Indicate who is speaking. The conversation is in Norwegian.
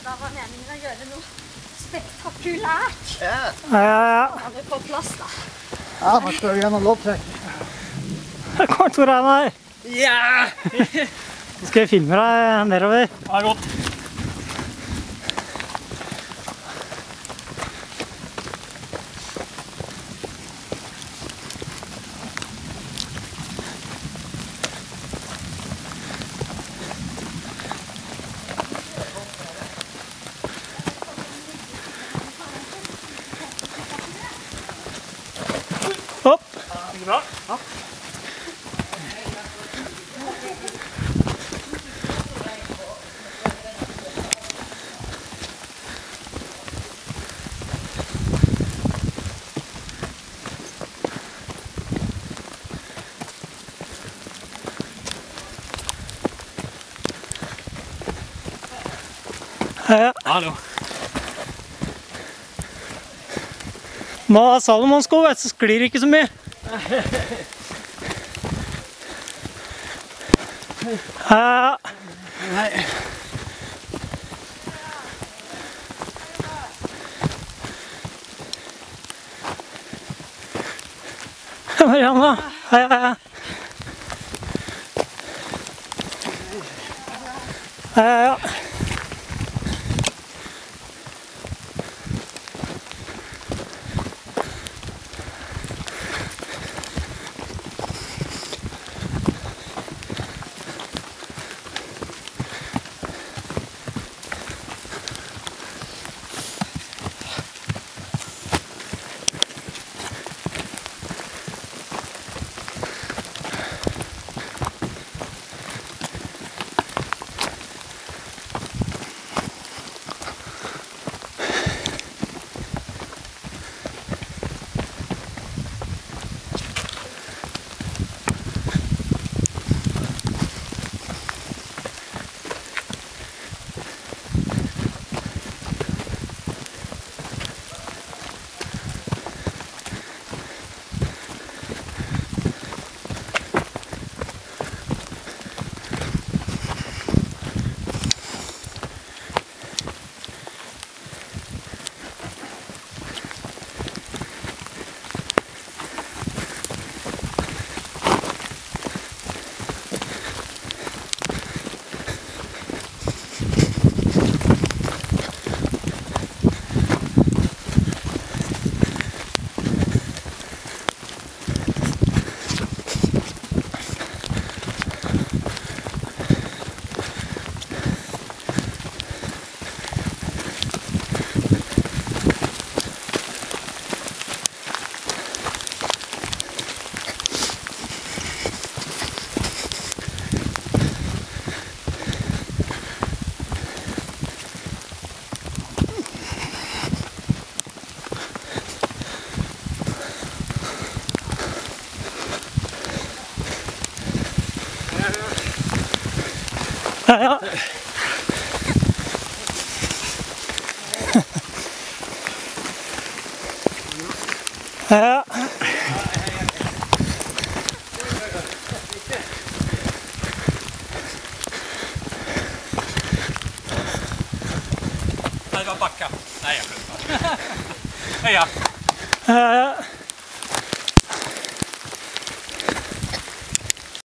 Speaker 1: da var meningen å gjøre noe spektakulært.
Speaker 2: Ja.
Speaker 1: Har vi på plass da?
Speaker 2: Ja, man skal gjennom loddtrekk.
Speaker 3: Det kommer Tor Einar.
Speaker 2: Ja!
Speaker 3: Så skal jeg filme deg nedover.
Speaker 2: Ja, godt.
Speaker 3: Opp.
Speaker 2: Bra. Ja.
Speaker 3: Ja.
Speaker 2: Hallo.
Speaker 3: Må ha Salomon-sko, vet du, så sklir det ikke så mye. Ja.
Speaker 2: Nei.
Speaker 3: Marianne, hei, hei. Ja. Ja. Ja.
Speaker 2: Det var backa. Nej, jag skjuter. Heja.
Speaker 3: Ja.